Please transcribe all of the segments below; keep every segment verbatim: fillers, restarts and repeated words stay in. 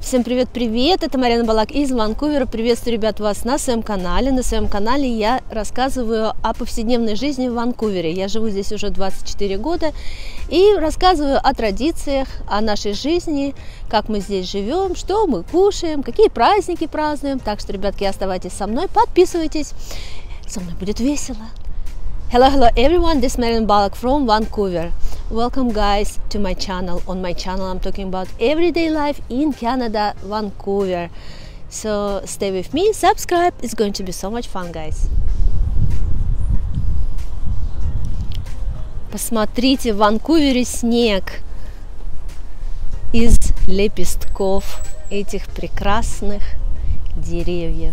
Всем привет-привет! Это Марьяна Балак из Ванкувера. Приветствую, ребят, вас на своем канале. На своем канале я рассказываю о повседневной жизни в Ванкувере. Я живу здесь уже двадцать четыре года и рассказываю о традициях, о нашей жизни, как мы здесь живем, что мы кушаем, какие праздники празднуем. Так что, ребятки, оставайтесь со мной, подписывайтесь. Со мной будет весело. Hello, hello everyone, this is Marьяна Балак from Vancouver. Welcome guys to my channel. On my channel I'm talking about everyday life in Canada, Vancouver. So stay with me, subscribe, it's going to be so much fun, guys. Посмотрите, в Ванкувере снег из лепестков этих прекрасных деревьев.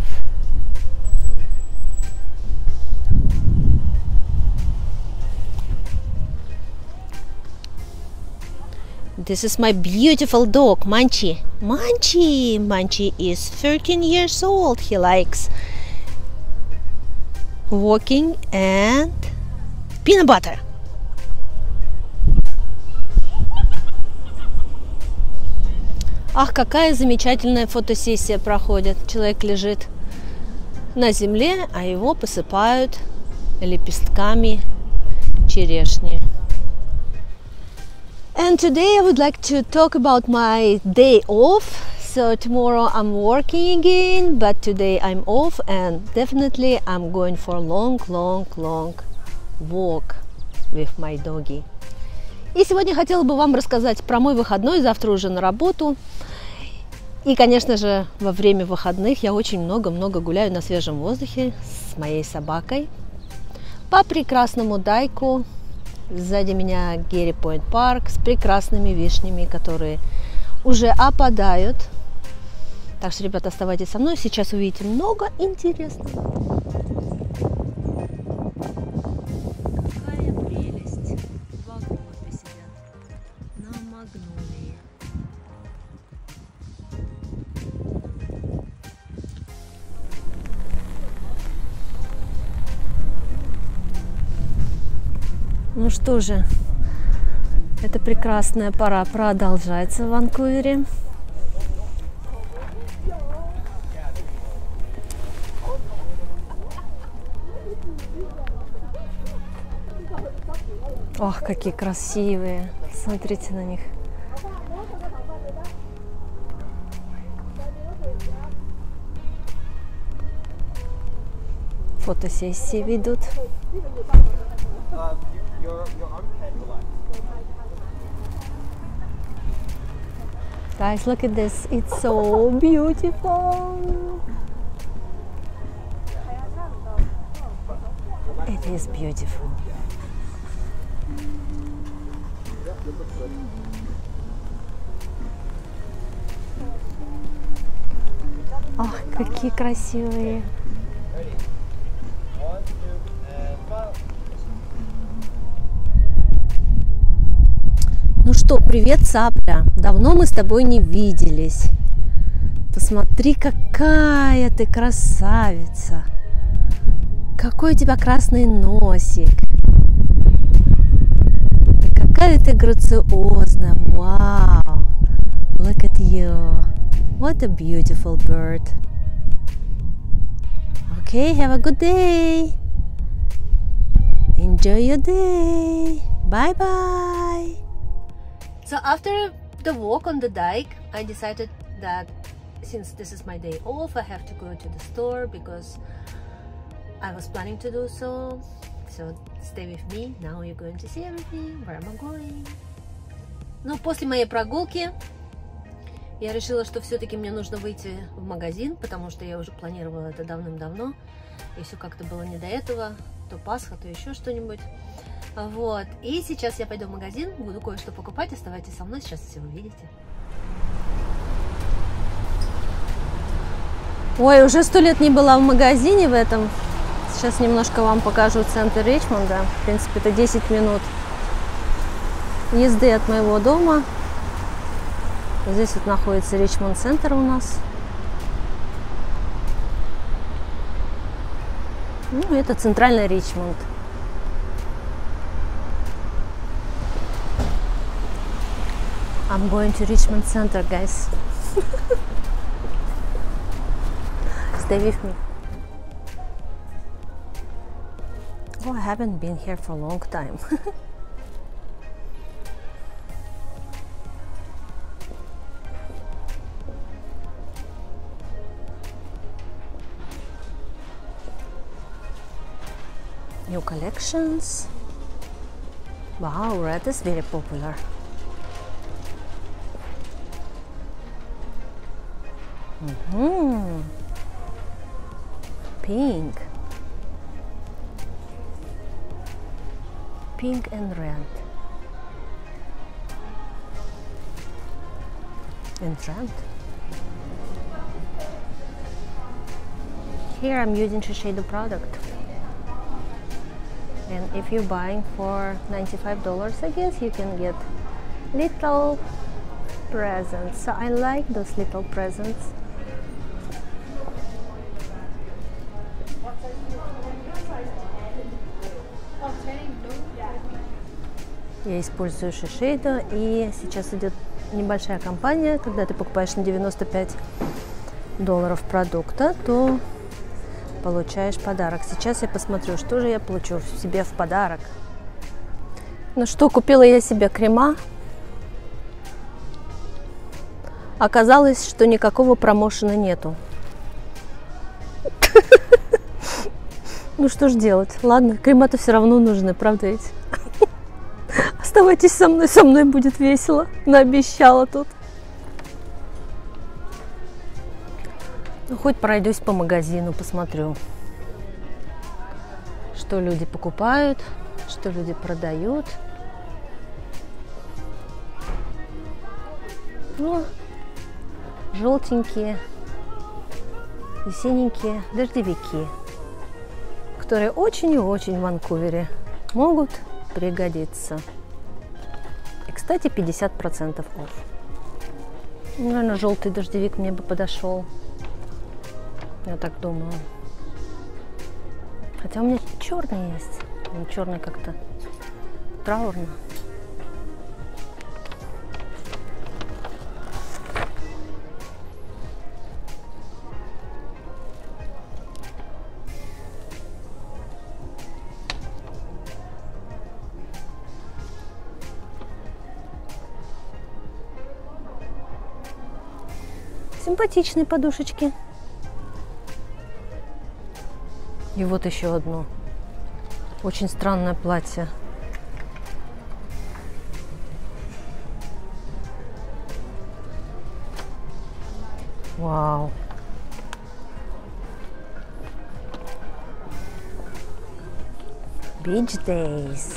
This is my beautiful dog, Munchie. Munchie! Munchie is thirteen years old. He likes walking and peanut butter. Ах, какая замечательная фотосессия проходит. Человек лежит на земле, а его посыпают лепестками черешни. And today I would like to talk about my day off. So tomorrow I'm working again, but today I'm off and definitely I'm going for a long, long, long walk with my doggy. И сегодня хотела бы вам рассказать про мой выходной, завтра уже на работу. И, конечно же, во время выходных я очень много-много гуляю на свежем воздухе с моей собакой по прекрасному Дайку. Сзади меня Герри Пойнт парк с прекрасными вишнями, которые уже опадают. Так что, ребята, оставайтесь со мной. Сейчас увидите много интересного. Какая прелесть. Два голубя сидят на магнолии. Ну что же, эта прекрасная пора продолжается в Ванкувере. Ох, какие красивые! Смотрите на них. Фотосессии ведут. Guys, look at this. It's so beautiful. It is beautiful. Ах, какие красивые. Ну что, привет, цапля. Давно мы с тобой не виделись. Посмотри, какая ты красавица. Какой у тебя красный носик. Какая ты грациозная. Вау. Look at you. What a beautiful bird. Okay, have a good day. Enjoy your day. Bye-bye. So after the walk on the dike, I decided that since this is my day off, I have to go to the store because I was planning to do so. So stay with me. Now you're going to see everything. Where am I going? Ну, после моей прогулки я решила, что все-таки мне нужно выйти в магазин, потому что я уже планировала это давным-давно. И все как-то было не до этого. То Пасха, то еще что-нибудь. Вот, и сейчас я пойду в магазин, буду кое-что покупать, оставайтесь со мной, сейчас все увидите. Ой, уже сто лет не была в магазине в этом. Сейчас немножко вам покажу центр Ричмонда. В принципе, это десять минут езды от моего дома. Здесь вот находится Ричмонд Центр у нас. Ну, это центральный Ричмонд. I'm going to Richmond Center, guys. Stay with me. Oh, I haven't been here for a long time. New collections. Wow, red is very popular. Mm-hmm. Pink. Pink and red. And red. Here I'm using Shiseido product. And if you're buying for ninety-five dollars, I guess you can get little presents. So I like those little presents. Я использую Shiseido, и сейчас идет небольшая кампания, когда ты покупаешь на девяносто пять долларов продукта, то получаешь подарок. Сейчас я посмотрю, что же я получу себе в подарок. Ну что, купила я себе крема. Оказалось, что никакого промоушена нету. Ну что ж делать? Ладно, крема-то все равно нужны, правда ведь? Оставайтесь со мной, со мной будет весело. Наобещала тут. Ну, хоть пройдусь по магазину, посмотрю, что люди покупают, что люди продают. Ну, желтенькие и синенькие дождевики, которые очень и очень в Ванкувере могут пригодиться. И, кстати, пятьдесят процентов off. Наверное, желтый дождевик мне бы подошел. Я так думаю. Хотя у меня черный есть. Но черный как-то траурно. Симпатичные подушечки. И вот еще одно. Очень странное платье. Вау. Beach Days.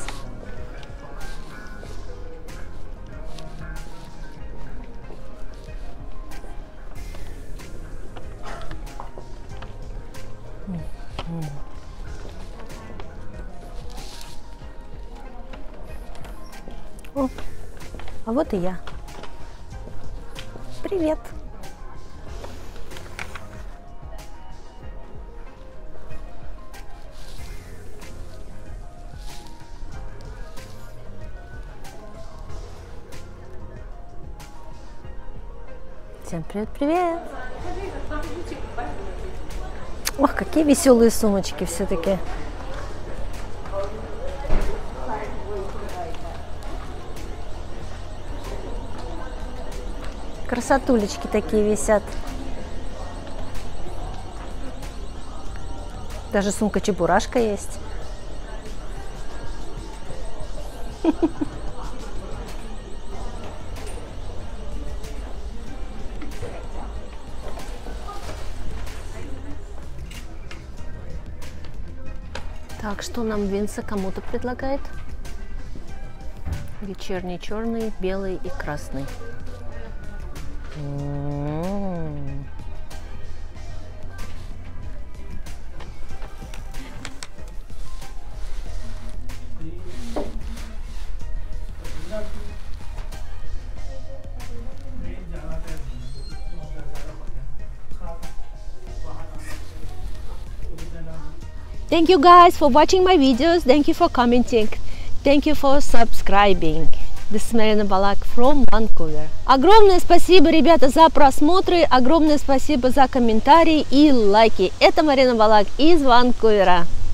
О, а вот и я. Привет. Всем привет-привет. Ох, какие веселые сумочки все-таки. Красотулечки такие висят. Даже сумка-чебурашка есть. Так, что нам Винса кому-то предлагает? Вечерний черный, белый и красный. М-м-м. Thank you guys for watching my videos. Thank you for commenting. Thank you for subscribing. This is Marina Balak from Vancouver. Огромное спасибо, ребята, за просмотры, огромное спасибо за комментарии и лайки. Это Марина Балак из Ванкувера.